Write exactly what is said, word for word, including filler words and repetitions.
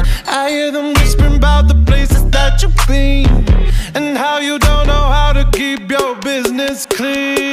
I hear them whispering about the places that you've been, and how you don't know how to keep your business clean.